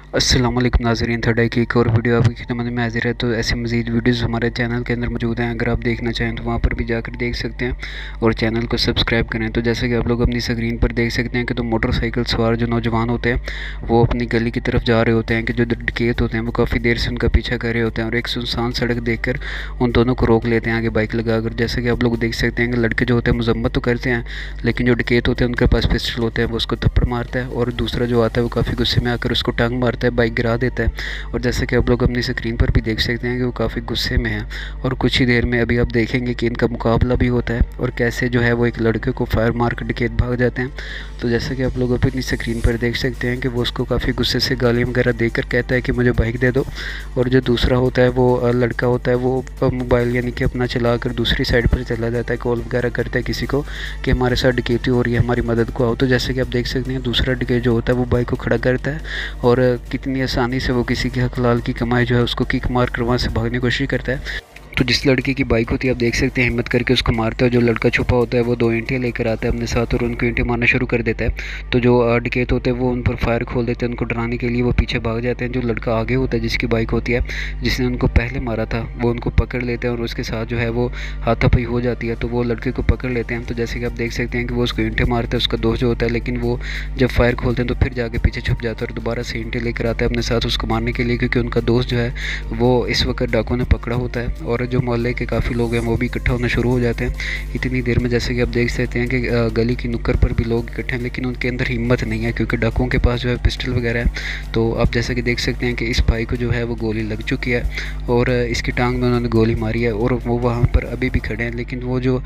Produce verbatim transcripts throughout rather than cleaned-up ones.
अस्सलाम वालेकुम नाज़रीन, थर्ड आई की एक और वीडियो आपकी खिदमत में हाजिर है। तो ऐसे मज़ीद वीडियोज़ हमारे चैनल के अंदर मौजूद हैं। अगर आप देखना चाहें तो वहाँ पर भी जाकर देख सकते हैं और चैनल को सब्सक्राइब करें। तो जैसे कि आप लोग अपनी स्क्रीन पर देख सकते हैं कि तो मोटरसाइकिल सवार जो नौजवान होते हैं वो अपनी गली की तरफ जा रहे होते हैं कि जो डकैत होते हैं वो काफ़ी देर से उनका पीछा कर रहे होते हैं और एक सुनसान सड़क देखकर उन दोनों को रोक लेते हैं आगे बाइक लगाकर। जैसे कि आप लोग देख सकते हैं कि लड़के जो होते हैं मजम्मत तो करते हैं, लेकिन जो डकैत होते हैं उनके पास पिस्टल होते हैं, वो उसको थप्पड़ मारता है और दूसरा जो आता है वो काफ़ी गुस्से में आकर उसको टांग मारता है, बाइक गिरा देता है। और जैसे कि आप लोग अपनी स्क्रीन पर भी देख सकते हैं कि वो काफ़ी गुस्से में है। और कुछ ही देर में अभी आप देखेंगे कि इनका मुकाबला भी होता है और कैसे जो है वो एक लड़के को फायर मार कर डकैत भाग जाते हैं। तो जैसे कि आप लोग अपनी स्क्रीन पर देख सकते हैं कि वो उसको काफ़ी गुस्से से गाली वगैरह देकर कहता है कि मुझे बाइक दे दो। और जो दूसरा होता है वो लड़का होता है वो मोबाइल यानी कि अपना चला कर दूसरी साइड पर चला जाता है, कॉल वगैरह करता है किसी को कि हमारे साथ डकैती हो रही है, हमारी मदद को आओ। तो जैसे कि आप देख सकते हैं दूसरा डकैत जो होता है वो बाइक को खड़ा करता है और कितनी आसानी से वो किसी के हक लाल की कमाई जो है उसको किक मार कर वहाँ से भागने की कोशिश करता है। तो जिस लड़के की बाइक होती है आप देख सकते हैं हिम्मत करके उसको मारता है। जो लड़का छुपा होता है वो दो ईंटें लेकर आता है अपने साथ और उनको ईंटें मारना शुरू कर देता है। तो जो डकैत होते हैं वो उन पर फायर खोल देते हैं, उनको डराने के लिए वो पीछे भाग जाते हैं। जो लड़का आगे होता है जिसकी बाइक होती है, जिसने उनको पहले मारा था, वो उनको पकड़ लेते हैं और उसके साथ जो है वो हाथापाई हो जाती है। तो वो लड़के को पकड़ लेते हैं। तो जैसे कि आप देख सकते हैं कि वो उसको ईंटें मारते हैं, उसका दोस्त जो होता है, लेकिन वो जब फायर खोलते हैं तो फिर जाके पीछे छुप जाता है और दोबारा से ईंटें लेकर आता है अपने साथ उसको मारने के लिए, क्योंकि उनका दोस्त जो है वो इस वक्त डाकुओं ने पकड़ा होता है। और जो मोहल्ले के काफ़ी लोग हैं वो भी इकट्ठा होना शुरू हो जाते हैं इतनी देर में। जैसे कि आप देख सकते हैं कि गली की नुक्कड़ पर भी लोग इकट्ठे हैं, लेकिन उनके अंदर हिम्मत नहीं है क्योंकि डाकुओं के पास जो है पिस्टल वगैरह है। तो आप जैसे कि देख सकते हैं कि इस भाई को जो है वो गोली लग चुकी है और इसकी टांग में उन्होंने गोली मारी है और वो वहाँ पर अभी भी खड़े हैं। लेकिन वो जो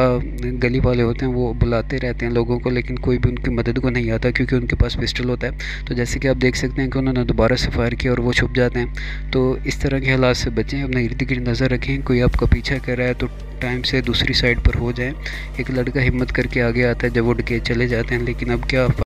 गली वाले होते हैं वो बुलाते रहते हैं लोगों को, लेकिन कोई भी उनकी मदद को नहीं आता क्योंकि उनके पास पिस्टल होता है। तो जैसे कि आप देख सकते हैं कि उन्होंने दोबारा से फायर किया और वो छुप जाते हैं। तो इस तरह के हालात से बचें, अपने इर्द गिर्द नज़र रखें, कोई आपका पीछा कर रहा है तो टाइम से दूसरी साइड पर हो जाए। एक लड़का हिम्मत करके आगे आता है जब वो डकैत चले जाते हैं, लेकिन अब क्या